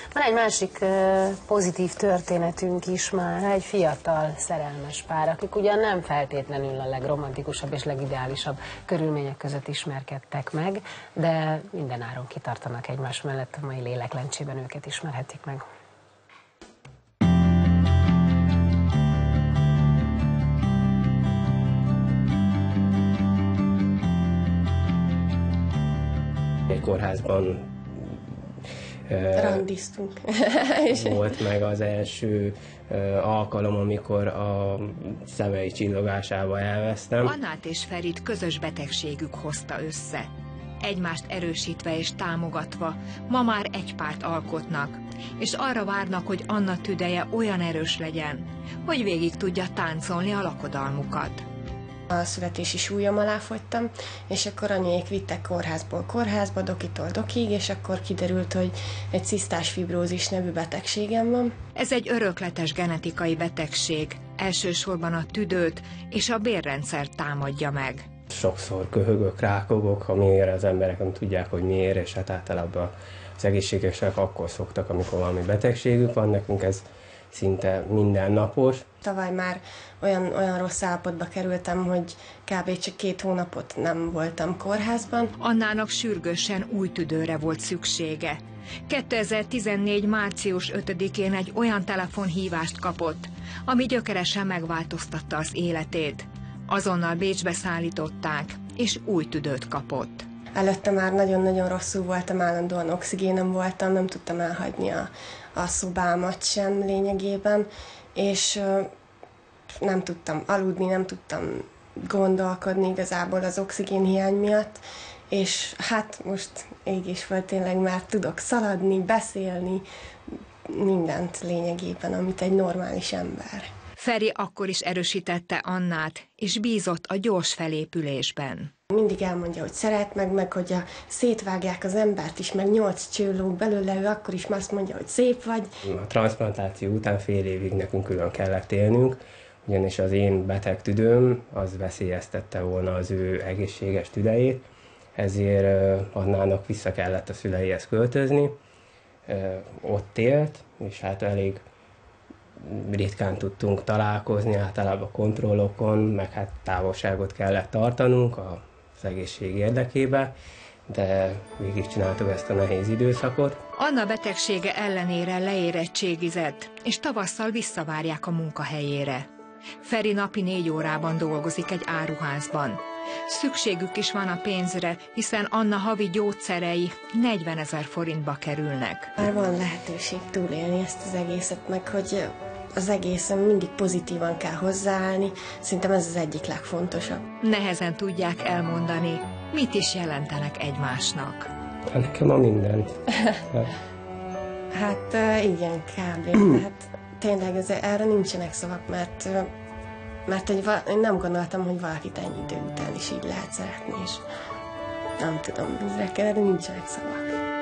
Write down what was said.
Van egy másik pozitív történetünk is már, egy fiatal szerelmes pár, akik ugyan nem feltétlenül a legromantikusabb és legideálisabb körülmények között ismerkedtek meg, de mindenáron kitartanak egymás mellett, a mai léleklencsében őket ismerhetik meg. Egy kórházban randiztunk. Volt meg az első alkalom, amikor a szemei csillogásába elvesztem. Annát és Ferit közös betegségük hozta össze. Egymást erősítve és támogatva ma már egy párt alkotnak, és arra várnak, hogy Anna tüdeje olyan erős legyen, hogy végig tudja táncolni a lakodalmukat. A születési súlyom alá fogytam, és akkor anyék vittek kórházból kórházba, dokitól dokig, és akkor kiderült, hogy egy cisztás fibrózis nevű betegségem van. Ez egy örökletes genetikai betegség, elsősorban a tüdőt és a bérrendszert támadja meg. Sokszor köhögök, rákogok, amire az emberek nem tudják, hogy miért, és hát általában az egészségesek akkor szoktak, amikor valami betegségük van, nekünk ez szinte mindennapos. Tavaly már olyan rossz állapotba kerültem, hogy kb. Csak 2 hónapot nem voltam kórházban. Annának sürgősen új tüdőre volt szüksége. 2014. március 5-én egy olyan telefonhívást kapott, ami gyökeresen megváltoztatta az életét. Azonnal Bécsbe szállították, és új tüdőt kapott. Előtte már nagyon-nagyon rosszul voltam, állandóan oxigénem voltam, nem tudtam elhagyni a szobámat sem lényegében, és nem tudtam aludni, nem tudtam gondolkodni igazából az oxigénhiány miatt, és hát most ég és föld tényleg már tudok szaladni, beszélni, mindent lényegében, amit egy normális ember. Feri akkor is erősítette Annát, és bízott a gyors felépülésben. Mindig elmondja, hogy szeret meg hogy szétvágják az embert is, meg 8 cső lóg belőle, ő akkor is azt mondja, hogy szép vagy. A transzplantáció után fél évig nekünk külön kellett élnünk, ugyanis az én beteg tüdőm az veszélyeztette volna az ő egészséges tüdejét, ezért Annának vissza kellett a szüleihez költözni. Ott élt, és hát elég ritkán tudtunk találkozni, általában kontrollokon, meg hát távolságot kellett tartanunk az egészség érdekében, de végig csináltuk ezt a nehéz időszakot. Anna betegsége ellenére leérettségizett, és tavasszal visszavárják a munkahelyére. Feri napi 4 órában dolgozik egy áruházban. Szükségük is van a pénzre, hiszen Anna havi gyógyszerei 40 000 forintba kerülnek. Már van lehetőség túlélni ezt az egészet, meg hogy az egészen mindig pozitívan kell hozzáállni. Szerintem ez az egyik legfontosabb. Nehezen tudják elmondani, mit is jelentenek egymásnak. Hát nekem a mindent. Hát igen, kb. Tehát tényleg erre nincsenek szavak, mert én nem gondoltam, hogy valakit ennyi idő után is így lehet szeretni, és nem tudom, erre nincsenek szavak.